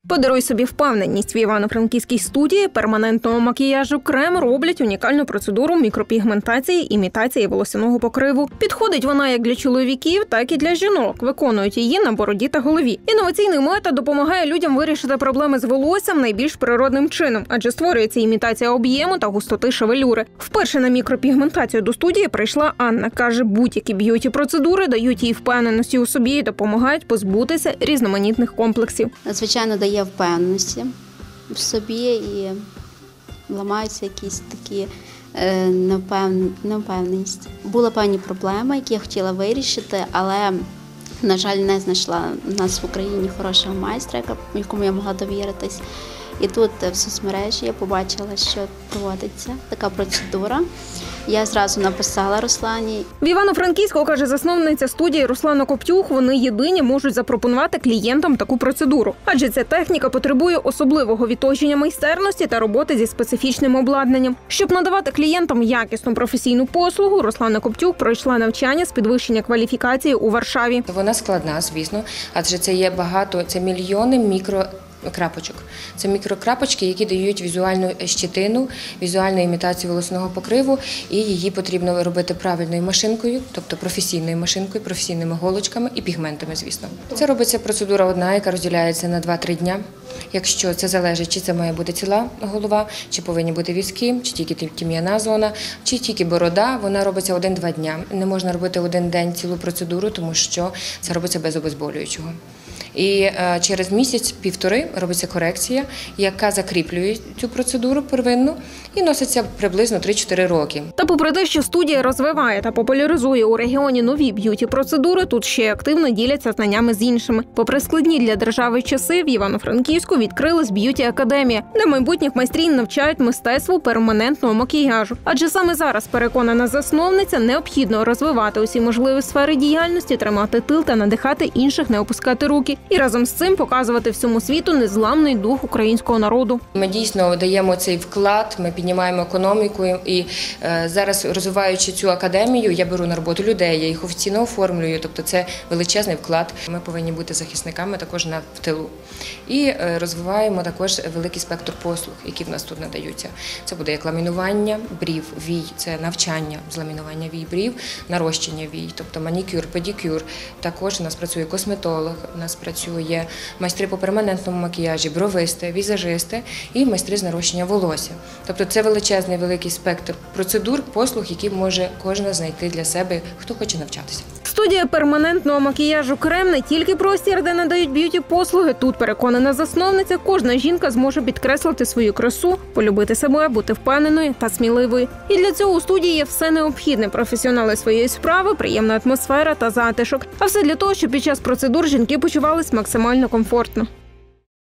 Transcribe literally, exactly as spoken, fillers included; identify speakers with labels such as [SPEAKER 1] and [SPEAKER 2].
[SPEAKER 1] Подаруй собі впевненість. В Івано-Франківській студії перманентного макіяжу «Крем» роблять унікальну процедуру мікропігментації, імітації волосяного покриву. Підходить вона як для чоловіків, так і для жінок. Виконують її на бороді та голові. Інноваційний метод допомагає людям вирішити проблеми з волоссям найбільш природним чином, адже створюється імітація об'єму та густоти шевелюри. Вперше на мікропігментацію до студії прийшла Анна. Каже, будь-які б'юті-процедури дають їй впевненості у собі і допомагають позбутися різноманітних комплексів.
[SPEAKER 2] Звичайно, дає впевненості в собі і ламаються якісь такі е, невпевненості. Були певні проблеми, які я хотіла вирішити, але, на жаль, не знайшла в нас в Україні хорошого майстра, якому я могла довіритись. І тут в соцмережі я побачила, що проводиться така процедура. Я зразу написала Руслані.
[SPEAKER 1] В Івано-Франківську, каже засновниця студії Руслана Коптюх, вони єдині можуть запропонувати клієнтам таку процедуру. Адже ця техніка потребує особливого відточення майстерності та роботи зі специфічним обладнанням. Щоб надавати клієнтам якісну професійну послугу, Руслана Коптюх пройшла навчання з підвищення кваліфікації у Варшаві.
[SPEAKER 3] Вона складна, звісно, адже це є багато, це мільйони мікро крапочок. Це мікрокрапочки, які дають візуальну щетину, візуальну імітацію волосяного покриву, і її потрібно робити правильною машинкою, тобто професійною машинкою, професійними голочками і пігментами, звісно. Це робиться процедура одна, яка розділяється на два-три дня. Якщо це залежить, чи це має бути ціла голова, чи повинні бути візки, чи тільки тім'яна зона, чи тільки борода, вона робиться один-два дня. Не можна робити один день цілу процедуру, тому що це робиться без обезболюючого. І через місяць-півтори робиться корекція, яка закріплює цю процедуру первинну і носиться приблизно три-чотири роки.
[SPEAKER 1] Та попри те, що студія розвиває та популяризує у регіоні нові б'юті-процедури, тут ще активно діляться знаннями з іншими. Попри складні для держави часи, в Івано-Франківську відкрилась б'юті-академія, де майбутніх майстрів навчають мистецтву перманентного макіяжу. Адже саме зараз, переконана засновниця, необхідно розвивати усі можливі сфери діяльності, тримати тил та надихати інших, не опускати руки. І разом з цим показувати всьому світу незламний дух українського народу.
[SPEAKER 3] Ми дійсно даємо цей вклад, ми піднімаємо економіку і е, зараз, розвиваючи цю академію, я беру на роботу людей, я їх офіційно оформлюю, тобто це величезний вклад. Ми повинні бути захисниками також на в тилу. І е, розвиваємо також великий спектр послуг, які в нас тут надаються. Це буде як ламінування брів, вій, це навчання з ламінування вій, брів, нарощення вій, тобто манікюр, педикюр. Також у нас працює косметолог, у нас працює Працює майстри по перманентному макіяжі, бровисти, візажисти і майстри з нарощення волосся. Тобто це величезний великий спектр процедур, послуг, які може кожен знайти для себе, хто хоче навчатися.
[SPEAKER 1] Студія перманентного макіяжу «Крем» не тільки простір, де надають б'юті-послуги. Тут, переконана засновниця, кожна жінка зможе підкреслити свою красу, полюбити себе, бути впевненою та сміливою. І для цього у студії є все необхідне – професіонали своєї справи, приємна атмосфера та затишок. А все для того, щоб під час процедур жінки почувались максимально комфортно.